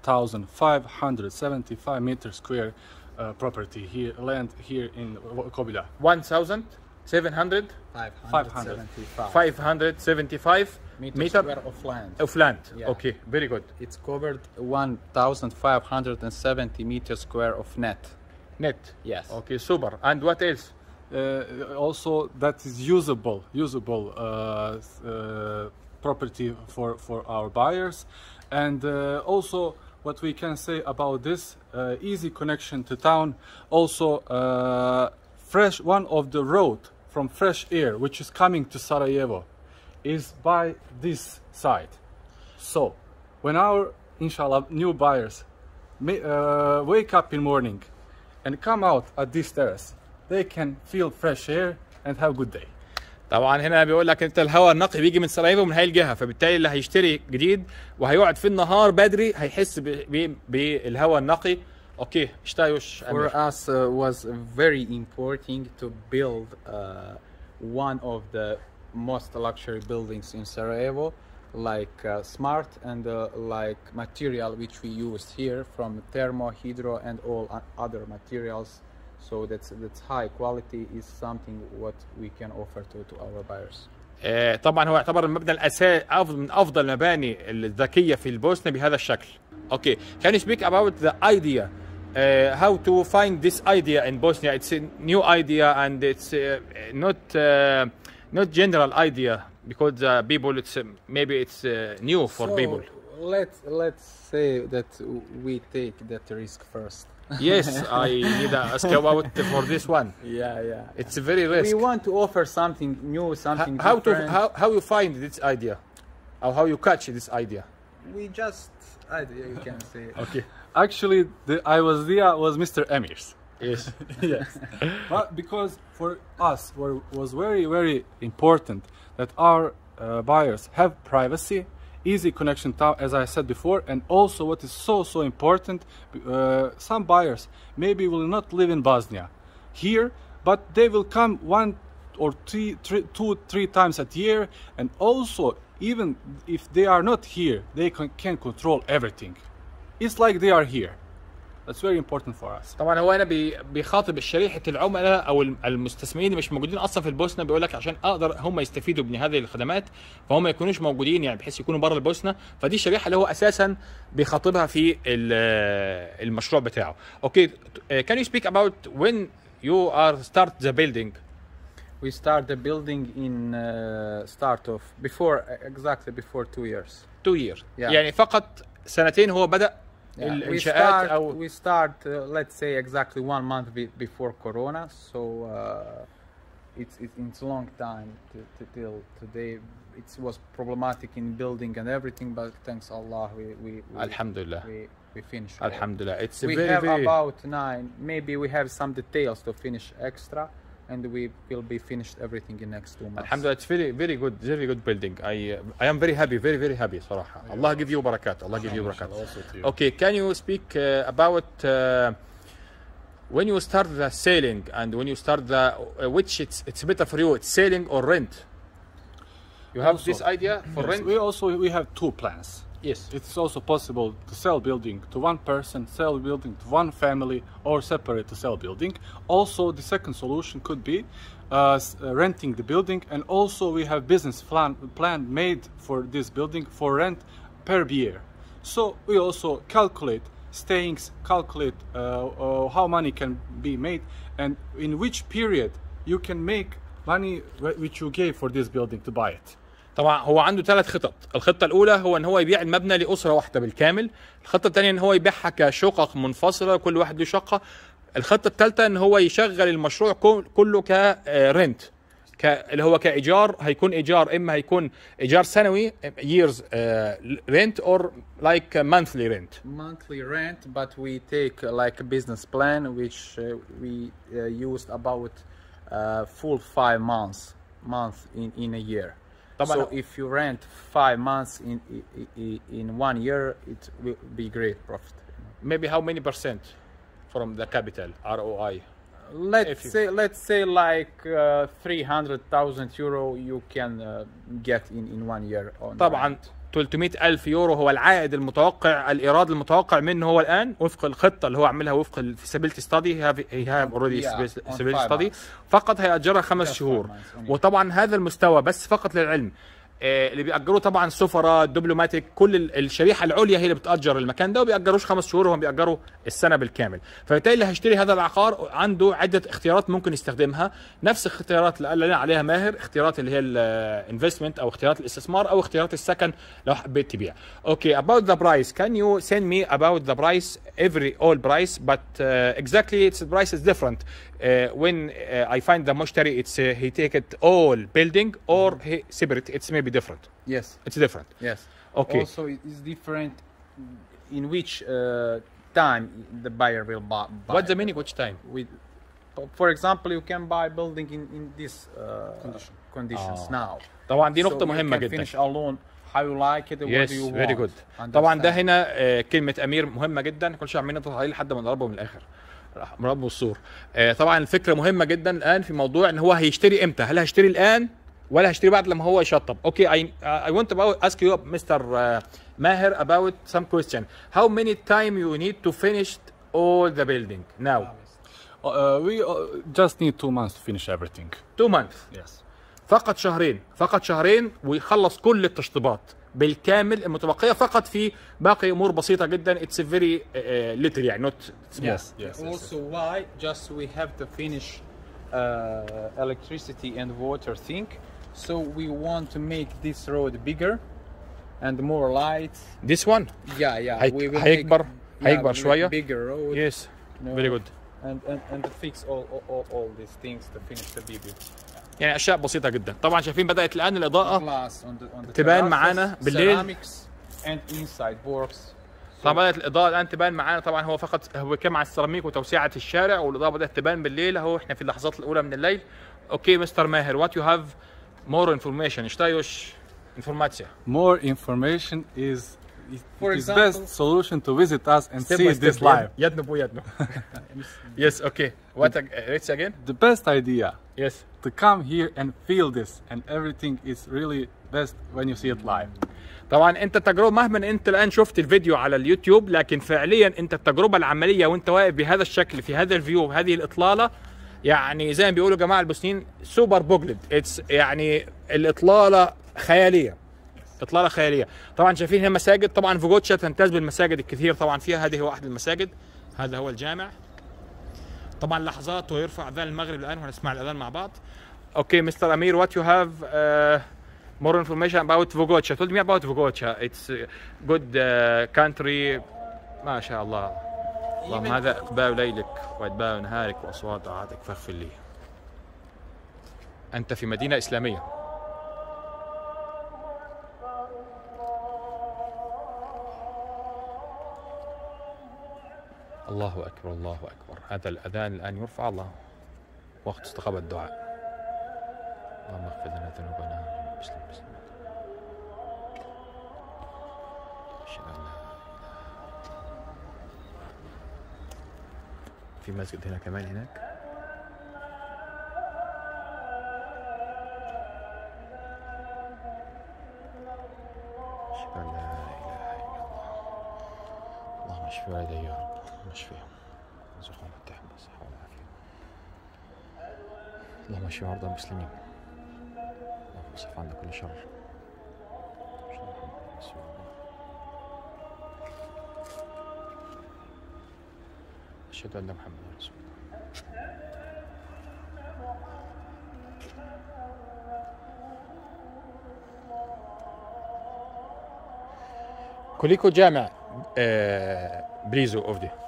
Speaker 2: 1,575 meter square property here, land here in Kobila.
Speaker 1: 575 meter of land.
Speaker 3: Yeah.
Speaker 1: Okay, very good.
Speaker 3: It's covered 1,570 meters square of net. Yes.
Speaker 1: Okay, super. And what else?
Speaker 2: Also, that is usable property for our buyers, and also what we can say about this easy connection to town. Also, fresh one of the road from fresh air which is coming to Sarajevo is by this side. So, when our inshallah new buyers wake up in morning and come out at this terrace, they can feel fresh air and have a good day.
Speaker 1: طبعا هنا بيقول لك انت الهواء النقي بيجي من سراييفو من هاي الجهه، فبالتالي اللي هيشتري جديد وهيقعد في النهار بدري هيحس بالهواء النقي. اوكي اشتايوش.
Speaker 3: For us was very important to build one of the most luxury buildings in Sarajevo, like smart and like material which we used here from thermo, hydro and all other materials. So that's high quality is something what we can offer to our buyers.
Speaker 1: طبعا هو يعتبر المبنى الاساسي من افضل المباني الذكيه في البوسنه بهذا الشكل. اوكي can you speak about the idea how to find this idea in Bosnia? It's a new idea and it's not general idea because people it's maybe it's new for people.
Speaker 3: Let's say that we take that risk first.
Speaker 1: Yes, I need to ask about for this one.
Speaker 3: Yeah.
Speaker 1: It's very risk.
Speaker 3: We want to offer something new, something different.
Speaker 1: How you find this idea, or how you catch this idea?
Speaker 3: We just idea you can say.
Speaker 1: Okay.
Speaker 2: Actually, the idea was Mr. Emir's.
Speaker 1: Yes.
Speaker 2: Yes. But because for us was very important that our buyers have privacy, easy connection to, as I said before, and also what is so important, some buyers maybe will not live in Bosnia here, but they will come 1 or 2-3 times a year, and also even if they are not here, they can control everything. It's like they are here. That's very important for us.
Speaker 1: طبعا هو هنا بيخاطب شريحه العملاء او المستثمرين اللي مش موجودين اصلا في البوسنه، بيقول لك عشان اقدر هم يستفيدوا من هذه الخدمات فهم ما يكونوش موجودين، يعني بحيث يكونوا بره البوسنه، فدي الشريحه اللي هو اساسا بيخاطبها في المشروع بتاعه. اوكي can you speak about when you are start the building?
Speaker 3: We start the building in start of exactly before 2 years.
Speaker 1: 2 years.
Speaker 3: Yeah.
Speaker 1: يعني فقط سنتين هو بدأ الانشاءات او
Speaker 3: we start let's say exactly 1 month before Corona, so it's a long time till today. It was problematic in building and everything, but thanks Allah we
Speaker 1: Alhamdulillah
Speaker 3: we finished.
Speaker 1: Alhamdulillah. It's
Speaker 3: we
Speaker 1: very
Speaker 3: have about 9, maybe we have some details to finish extra, and we will be finished everything in next 2 months.
Speaker 1: Alhamdulillah, it's very good building. I am very happy صراحة. Allah give you barakat. Allah give you barakat. Okay, can you speak about when you start the selling and when you start the which it's better for you, it's selling or rent? You have this idea for
Speaker 2: yes,
Speaker 1: rent?
Speaker 2: we have 2 plans.
Speaker 1: Yes.
Speaker 2: It's also possible to sell building to one person, sell building to one family, or separate to sell building. Also, the second solution could be renting the building, and also we have business plan made for this building for rent per year. So we also calculate stayings, calculate how money can be made, and in which period you can make money which you gave for this building to buy it.
Speaker 1: طبعا هو عنده 3 خطط. الخطة الأولى هو إن هو يبيع المبنى لأسرة واحدة بالكامل. الخطة الثانية إن هو يبيعها كشقق منفصلة كل واحد له شقة. الخطة الثالثة إن هو يشغل المشروع كله كرنت، اللي هو كإيجار. هيكون إيجار إما هيكون إيجار سنوي years rent or like monthly rent.
Speaker 3: Monthly rent, but we take like a business plan which we used about full 5 months in a year. So if you rent 5 months in 1 year, it will be great profit.
Speaker 1: Maybe how many percent from the capital ROI?
Speaker 3: Let's say like 300,000 euro you can get in 1 year.
Speaker 1: طبعا 300,000 يورو هو العائد المتوقع، الإيراد المتوقع منه هو الآن وفق الخطة اللي هو عاملها وفق الفيزابيلتي ستادي. have already feasibility study. فقط هيأجرها 5 شهور. وطبعا هذا المستوى بس فقط للعلم اللي بيأجروه طبعا سفراء دبلوماتيك، كل الشريحه العليا هي اللي بتأجر المكان ده، وبيأجروش 5 شهور، وهم بيأجروا السنه بالكامل. فبالتالي اللي هيشتري هذا العقار عنده عده اختيارات ممكن يستخدمها، نفس الاختيارات اللي قال لنا عليها ماهر، اختيارات اللي هي الانفستمنت او اختيارات الاستثمار او اختيارات السكن لو حبيت تبيع. اوكي about the price can you send me about the price all price but exactly its price is different when I find the مشتري it's he take it all building or he separate it's maybe different.
Speaker 3: Yes.
Speaker 1: It's different.
Speaker 3: Yes.
Speaker 1: Okay.
Speaker 3: Also, it is different in which time the buyer will buy.
Speaker 1: What's the meaning which time?
Speaker 3: For example, you can buy building in this conditions now.
Speaker 1: طبعا دي نقطة
Speaker 3: So
Speaker 1: مهمة
Speaker 3: you can
Speaker 1: جدا.
Speaker 3: finish alone how you like it. What
Speaker 1: Yes,
Speaker 3: do you
Speaker 1: very
Speaker 3: want.
Speaker 1: good. طبعا ده
Speaker 3: Understand.
Speaker 1: هنا كلمة أمير مهمة جدا، كل شيء عمالين نضغط عليه لحد ما نقربه من الآخر. نقربه الصور. طبعا الفكرة مهمة جدا الآن في موضوع إن هو هيشتري إمتى؟ هل هيشتري الآن ولا هيشتري بعد لما هو يشطب؟ Okay, I want to ask you Mr. Maher about some question. How many time you need to finish all the building now?
Speaker 2: We just need 2 months to finish everything.
Speaker 1: 2 months.
Speaker 2: Yes.
Speaker 1: فقط شهرين ويخلص كل التشطيبات بالكامل المتبقيه، فقط في باقي امور بسيطه جدا. It's a very little يعني not small.
Speaker 2: Yes.
Speaker 3: Also, why? Just we have to finish electricity and water thing. So we want to make this road bigger and more lights.
Speaker 1: This one
Speaker 3: Yeah. We will
Speaker 1: هيكبر
Speaker 3: make
Speaker 1: شويه.
Speaker 3: bigger road.
Speaker 1: Yes. Very good.
Speaker 3: And to fix all these things to finish the BB.
Speaker 1: يعني اشياء بسيطه جدا. طبعا شايفين بدات الان الاضاءه
Speaker 3: Glass on the
Speaker 1: تبان
Speaker 3: terraces,
Speaker 1: معانا بالليل.
Speaker 3: ceramics and inside works.
Speaker 1: طبعا بدات الاضاءه الان تبان معانا. طبعا هو فقط هو كم على السيراميك وتوسعه الشارع، والاضاءه بدات تبان بالليل اهو، احنا في اللحظات الاولى من الليل. اوكي مستر ماهر، وات يو هاف مور انفورميشن؟ šta još informacija?
Speaker 2: More information is
Speaker 3: For
Speaker 2: it is
Speaker 3: example-
Speaker 2: best solution to visit us and
Speaker 1: Step
Speaker 2: see
Speaker 1: by
Speaker 2: this
Speaker 1: step.
Speaker 2: live.
Speaker 1: يدنو بو يدنو. Yes, okay. What it's again?
Speaker 2: The best idea
Speaker 1: Yes.
Speaker 2: to come here and feel this, and everything is really best when you see it live.
Speaker 1: طبعا انت التجربه مهما انت الان شفت الفيديو على اليوتيوب، لكن فعليا انت التجربه العمليه وانت واقف بهذا الشكل في هذا الفيو بهذه الاطلاله، يعني زي ما بيقولوا جماعه البوسنيين سوبر بوجلد. اتس يعني الاطلاله خياليه، اطلاله خياليه. طبعا شايفين هنا مساجد، طبعا فوجوتشا تمتاز بالمساجد الكثير طبعا فيها، هذه هو احد المساجد، هذا هو الجامع. طبعا لحظات ويرفع اذان المغرب الان وهنسمع الاذان مع بعض. اوكي مستر امير، وات يو هاف more information about Vogocha. Told me about Vogocha. It's a good country. ما شاء الله. اللهم هذا إقبال ليلك وإدبار نهارك وأصوات عادك فاغفر لي. أنت في مدينة إسلامية. الله أكبر الله أكبر. هذا الأذان الآن يرفع، الله وقت استقبال الدعاء. اللهم اغفر لنا ذنوبنا. بسم الله. أشهد أن لا إله. في مسجد هنا كمان هناك. أشهد أن لا إله إلا الله. اللهم اشف والدي يا رب، اللهم اشفيهم وارزقهم التحمل والصحة والعافية. اللهم اشف مرضى المسلمين. اللهم اصرف عنا كل شر. أشهد أن محمدا رسول الله. كليكو جامع بريزو اوف دي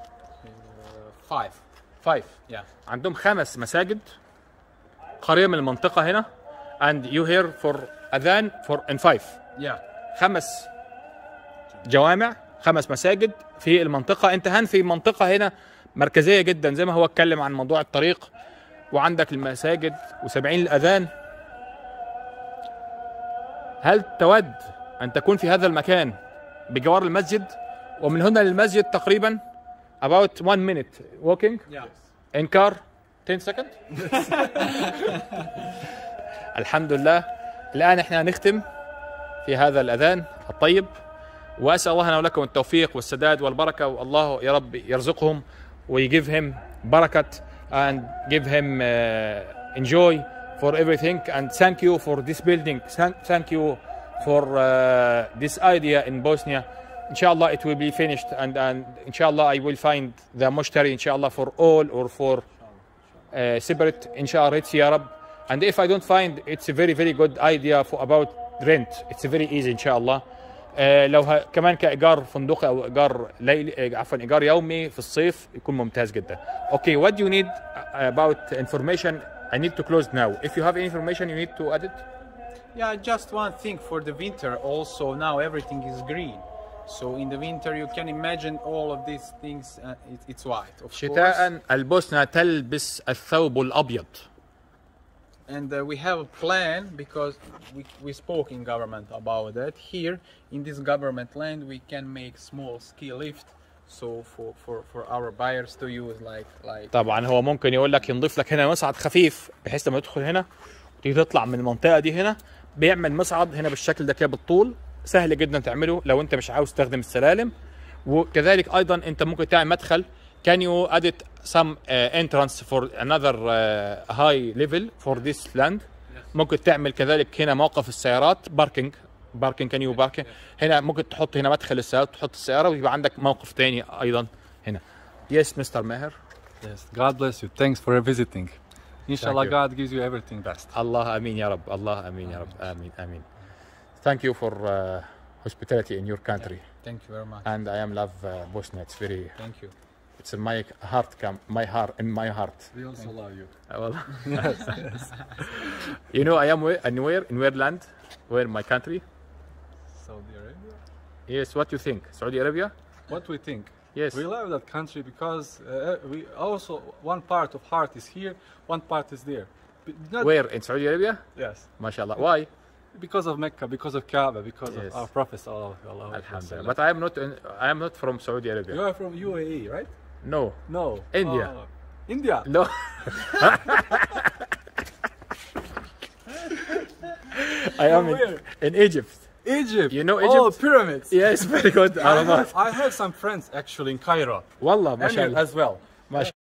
Speaker 1: 5
Speaker 3: Yeah.
Speaker 1: عندهم 5 مساجد قريبة من المنطقة هنا and you here for أذان for in 5
Speaker 3: Yeah.
Speaker 1: 5 جوامع 5 مساجد في المنطقة. انت هان في منطقة هنا مركزية جدا زي ما هو اتكلم عن موضوع الطريق، وعندك المساجد وسامعين الأذان. هل تود أن تكون في هذا المكان بجوار المسجد؟ ومن هنا للمسجد تقريبا about 1 minute walking
Speaker 3: Yeah.
Speaker 1: in car 10 seconds. الحمد لله. الآن احنا هنختم في هذا الأذان الطيب، وأسأل الله لنا ولكم التوفيق والسداد والبركة، والله يا رب يرزقهم ويجيب هم بركة and give him enjoy for everything, and thank you for this building. Thank you for this idea in Bosnia. Inshallah, it will be finished, and inshallah, I will find the mushtari, inshallah, for all or for separate, inshallah, ya Rab. And if I don't find, it's a very, very good idea for about rent. It's very easy, inshallah. لو كمان كإيجار فندقي أو إيجار ليلي، عفوا إيجار يومي في الصيف يكون ممتاز جدا. Okay, what do you need about information? I need to close now. If you have any information, you need to add it.
Speaker 3: Yeah, just one thing for the winter. Also, now everything is green. So in the winter, you can imagine all of these things. It's white, of course.
Speaker 1: شتاء البوسنة تلبس الثوب الأبيض.
Speaker 3: And we have a plan because we spoke in government about that. Here in this government land, we can make small ski lift. So for our buyers to use like.
Speaker 1: طبعا هو ممكن يقول لك ينضيف لك هنا مصعد خفيف بحيث لما تدخل هنا وتيجي تطلع من المنطقة دي هنا بيعمل مصعد هنا بالشكل ده كده بالطول، سهل جدا تعمله لو انت مش عاوز تستخدم السلالم. وكذلك ايضا انت ممكن تعمل مدخل. Can you edit some entrance for another high level for this land? ممكن تعمل كذلك هنا موقف السيارات باركينج. can you parking هنا ممكن تحط هنا مدخل السيارات، تحط السيارة ويبقى عندك موقف تاني ايضا هنا. Yes, Mr. Meher.
Speaker 2: Yes, God bless you. Thanks for visiting. Inshallah,
Speaker 1: you.
Speaker 2: God gives you everything best.
Speaker 1: Allah amin ya Rab. Allah amin ya Rab. Amin. Thank you for hospitality in your country.
Speaker 3: Thank you very much.
Speaker 1: And I am love Bosnia. It's very.
Speaker 3: Thank you.
Speaker 1: It's in my heart. In my heart.
Speaker 2: We also love you.
Speaker 1: Well, you know, I am in where land? Where my country?
Speaker 2: Saudi Arabia?
Speaker 1: Yes. What do you think? Saudi Arabia?
Speaker 2: What we think?
Speaker 1: Yes.
Speaker 2: We love that country because we also one part of heart is here, one part is there.
Speaker 1: Where in Saudi Arabia?
Speaker 2: Yes.
Speaker 1: MashaAllah. Why?
Speaker 2: Because of Mecca, because of Kaaba, because
Speaker 1: Yes.
Speaker 2: of our Prophet sallallahu alaihi
Speaker 1: Alhamdulillah.
Speaker 2: wasallam.
Speaker 1: But I am not from Saudi Arabia.
Speaker 2: You are from UAE, right?
Speaker 1: No.
Speaker 2: No.
Speaker 1: India.
Speaker 2: Oh. India.
Speaker 1: No. I am in Egypt.
Speaker 2: Egypt.
Speaker 1: You know Egypt?
Speaker 2: Oh, pyramids.
Speaker 1: Yes, very good.
Speaker 2: I have some friends actually in Cairo.
Speaker 1: والله ما
Speaker 2: And
Speaker 1: شاء الله.
Speaker 2: as well.
Speaker 1: ما شاء